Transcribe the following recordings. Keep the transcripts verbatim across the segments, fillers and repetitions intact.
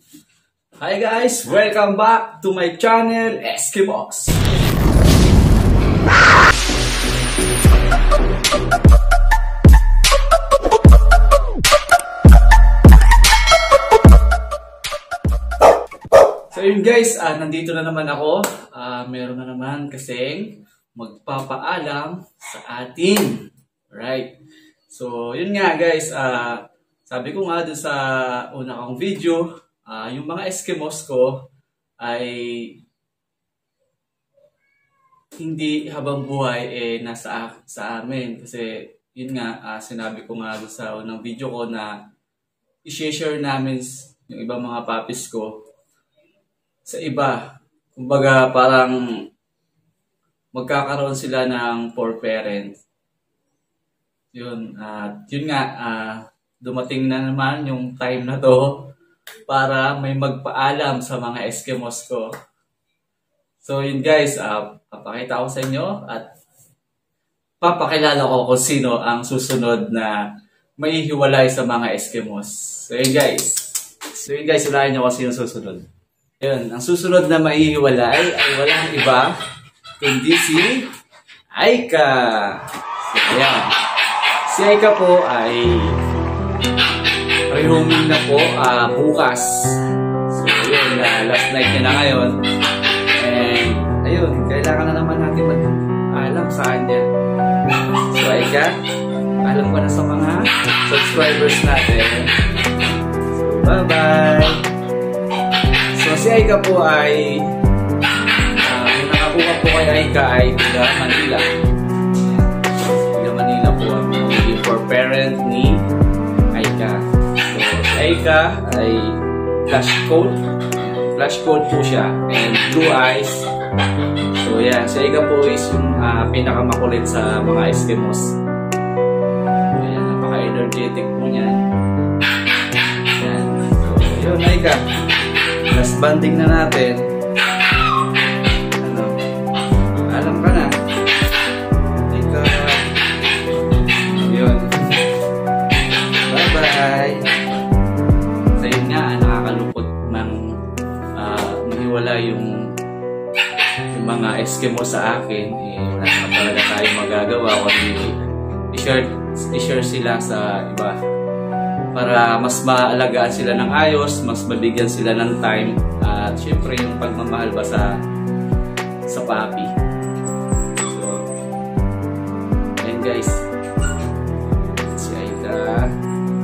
Hi guys! Welcome back to my channel, Eskimox! So yun guys, uh, nandito na naman ako. Uh, meron na naman kasing magpapaalam sa atin. Right. So yun nga guys, uh, sabi ko nga dun sa una kong video, uh, yung mga Eskimos ko ay hindi habang buhay eh nasa sa amin. Kasi yun nga, uh, sinabi ko nga dun sa unang video ko na i-share namin yung ibang mga puppies ko sa iba. Kumbaga parang magkakaroon sila ng four parents. Yun, at uh, yun nga, uh, dumating na naman yung time na to para may magpaalam sa mga Eskimos ko. So yun guys, uh, papakita ko sa inyo at papakilala ko kung sino ang susunod na maihiwalay sa mga Eskimos. So yun guys, so yun guys, ulahin nyo kung sino susunod. Yun, ang susunod na maihiwalay ay walang iba kundi si Aika. So ayan. Si Aika po ay rehoming na po uh, bukas. So yun, uh, last night niya na ngayon. And ayun, kailangan na naman natin mag-alam sa kanya. So Aika, alam ko na sa mga subscribers natin. So bye bye! So si Aika po ay uh, yung nakakuha po kay Aika ay taga Manila. Taga Manila po ang magiging for parent ni Aika. So si Aika ay flash coat. Flash coat po siya and blue eyes. So yan, si Aika po is yung uh, pinakamakulit sa mga Eskimos. So yan, napaka-energetic po niyan. Yan. So yun, Aika. Last banding na natin. Ano? Alam ka na. Ika. Yun. Bye-bye. So yun nga, nakakalupot ng uh, mahiwala yung yung mga Eskimo sa akin. Eh, wala na talaga tayong magagawa kundi i-share, i-share sila sa iba. Para mas maalagaan sila ng ayos, mas mabigyan sila ng time, at syempre yung pagmamahal ba sa sa puppy. So, ayan guys. Si Aika.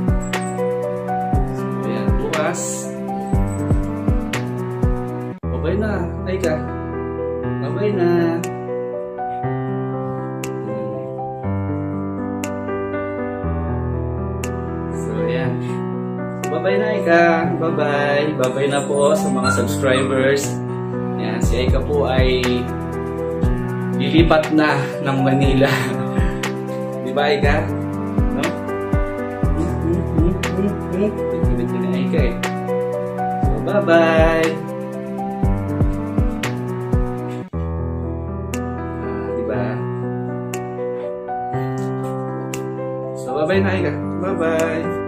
So, ayan, bukas. Bye-bye na, Aika. Bye-bye na. Bye-bye na Aika. Bye-bye. Bye-bye na po sa mga subscribers. Yan, si Aika po ay lilipat na ng Manila. Di ba Aika? No? Tigilid ko na Aika eh. So, bye-bye. Ah, di ba? So, bye-bye na Aika. Bye-bye.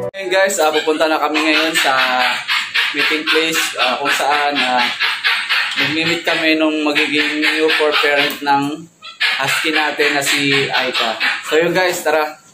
guys, uh, pupunta na kami ngayon sa meeting place uh, kung saan uh, Nag-meet kami nung magiging new core parent ng husky natin na si Aika. So yun guys, tara!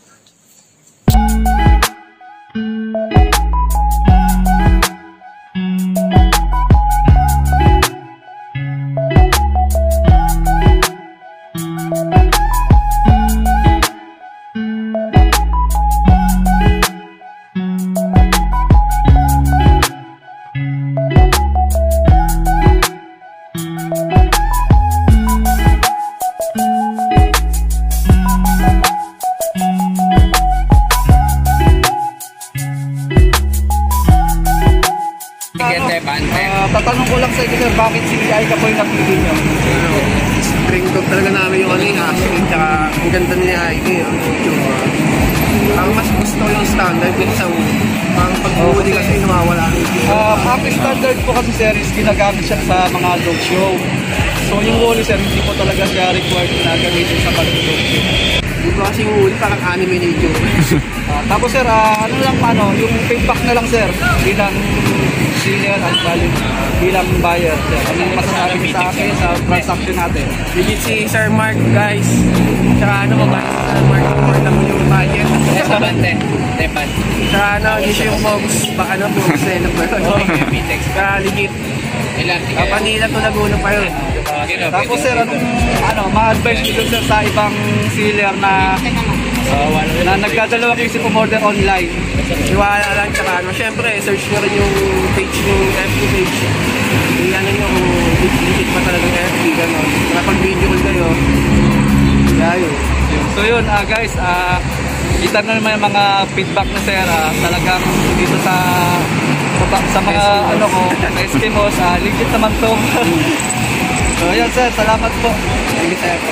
Uh, tatanong ko lang sa inyo sir, bakit si Aika po yung napili nyo? String dog talaga namin yung ano yung action, tsaka ang ganda niya Aika yung yung ang mas gusto ko yung standard din sa pang pag-uuli kasi nawawala ang ito. Uh, Happy standard po kasi sir is ginagamit siya sa mga dog show. So yung woolly sir, hindi po talaga siya required na gamitin sa pag-dog show. Dito kasi yung woolly parang anime nature. uh, Tapos sir, uh, ano lang ano, yung feedback na lang sir, bilang seller at balik, bilang buyer sir. Ano yung masasabi sa akin sa transaction natin? Legit si Sir Mark guys. Tsaka ano mabalik si Sir Mark for lang yung budget. Bante, Tepan. Tsaka ano, hindi siya yung box, baka ano, box na yun. Tsaka legit. Kapanila to Laguna pa yun. Tapos sir, anong ano, ma-advise nyo sir sa ibang seller na na nagkadalawa kayo si umorder online? Iwala lang, tsaka ano, syempre, search nyo rin yung page yung F B page. Iyan nyo yung legit pa talagang F B, gano'n. Kapag video call kayo, kaya yun. So yun, uh, guys, uh, kita na naman yung mga feedback na sir, uh, talagang dito sa sa, sa mga Eskimos. ano ko, sa Eskimos, uh, legit naman to. So yun sir, salamat po. Thank you sir po.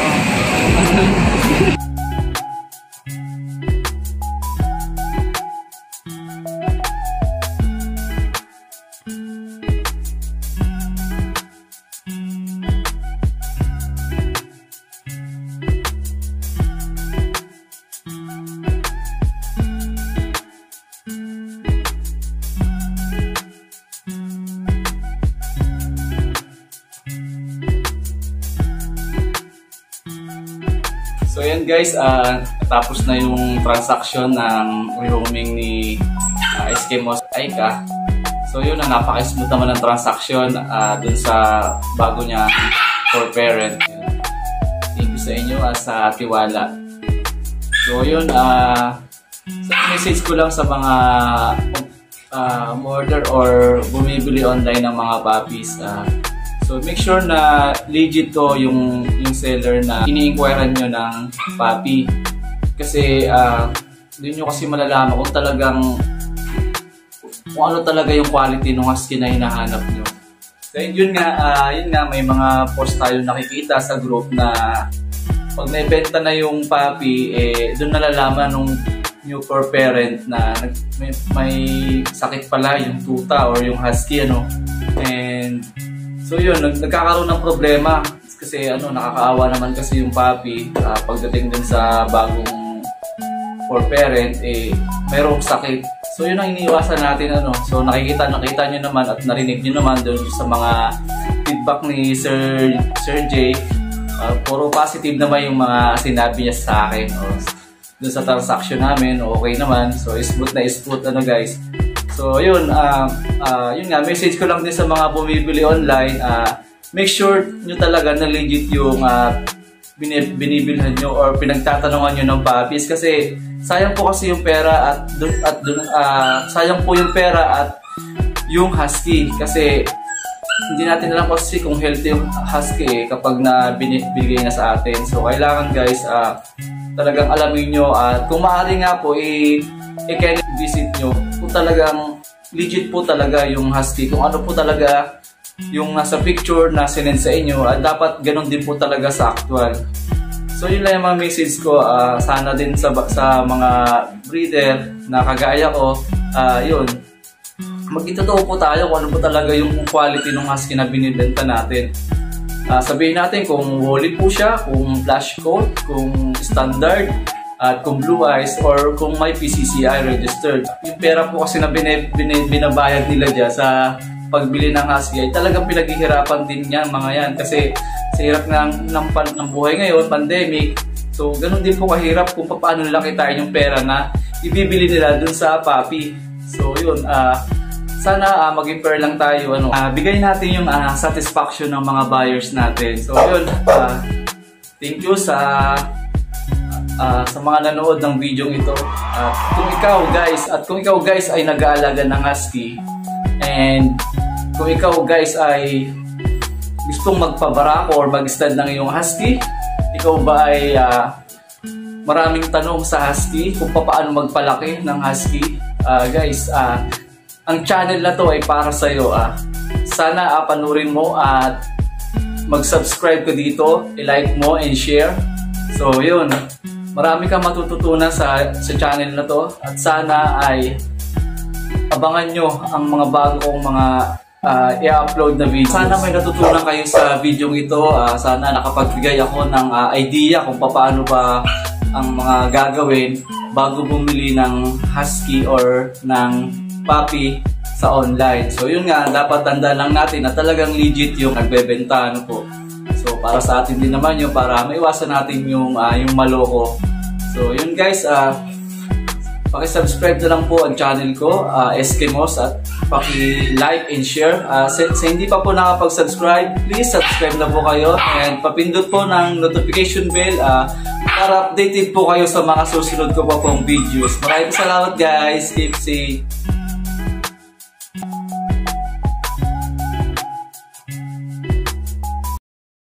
So yan guys, uh, tapos na yung transaction ng rehoming ni uh, Eskimos Aika. So yun, ang napaka-smooth naman ng transaction uh, dun sa bago niya for parent. Thank you sa inyo uh, sa tiwala. So yun, uh, so message ko lang sa mga uh, order or bumibili online ng mga puppies. Uh, So make sure na legit to yung yung seller na ini-inquirean nyo ng puppy. Kasi uh, doon nyo kasi malalaman kung talagang kung ano talaga yung quality ng husky na hinahanap nyo. So yun nga, uh, yun nga may mga post tayo nakikita sa group na pag naibenta na yung puppy, eh, doon nalalaman nung new core parent na may, may sakit pala yung tuta or yung husky, ano. And so yun, nag nagkakaroon ng problema kasi ano, nakakaawa naman kasi yung puppy uh, pagdating dun sa bagong for parent, eh, mayroong sakit. So yun ang iniiwasan natin, ano. So nakikita, nakita nyo naman at narinig nyo naman dun sa mga feedback ni Sir, Sir Jay. Uh, puro positive naman yung mga sinabi niya sa akin. O, dun sa transaction namin, okay naman. So smooth na smooth, ano guys. So yun, uh, uh, yun nga, message ko lang din sa mga bumibili online, uh, make sure nyo talaga na legit yung uh, binibilhan nyo or pinagtatanungan nyo ng puppies, kasi sayang po kasi yung pera at, dun, at dun, uh, sayang po yung pera at yung husky, kasi hindi natin alam kasi kung healthy yung husky eh, kapag na binibigay na sa atin. So kailangan guys, uh, talagang alamin nyo at uh, kung maaari nga po i- i-can visit nyo kung talagang legit po talaga yung husky, kung ano po talaga yung nasa picture na sinend sa inyo, at dapat ganun din po talaga sa actual. So yun lang yung mga message ko, uh, sana din sa, sa mga breeder na kagaya ko, uh, yun, magitotoo po tayo kung ano po talaga yung quality ng husky na binibenta natin. Uh, sabihin natin kung woolly po siya, kung flash coat, kung standard, at kung blue eyes, or kung may P C C I registered. Yung pera po kasi na bin bin binabayad nila dyan sa pagbili ng husky ay talagang pinaghihirapan din yan mga yan kasi sa hirap ng, ng, ng buhay ngayon, pandemic. So ganun din po kahirap kung paano nila kitain yung pera na ibibili nila dun sa puppy. So yun, uh, sana uh, maging fair lang tayo, ano, uh, bigay natin yung uh, satisfaction ng mga buyers natin. So yun, uh, thank you sa uh, sa mga nanood ng video ito. At uh, kung ikaw guys, at kung ikaw guys ay nag-aalaga ng husky, and kung ikaw guys ay gustong magpabarako or mag-stud ng iyong husky, ikaw ba ay uh, maraming tanong sa husky kung paano magpalaki ng husky, uh, guys, uh, ang channel na to ay para sa iyo. Uh. Sana uh, panurin mo at mag-subscribe ka dito, i-like mo and share. So yun, marami kang matututunan sa, sa channel na to at sana ay abangan nyo ang mga bago kong mga uh, i-upload na video. Sana may natutunan kayo sa video ito. Uh, sana nakapagbigay ako ng uh, idea kung paano ba ang mga gagawin bago bumili ng husky or ng puppy sa online. So yun nga, dapat tandaan lang natin na talagang legit yung nagbebenta, ano po. So para sa atin din naman yun, para maiwasan natin yung, uh, yung maloko. So yun guys, uh, paki-subscribe na lang po ang channel ko, uh, Eskimos, at paki-like and share. Uh, sa, sa hindi pa po nakapag-subscribe, please subscribe na po kayo and papindot po ng notification bell uh, para updated po kayo sa mga susunod ko pa pong videos. Maraming salamat guys. Keep safe.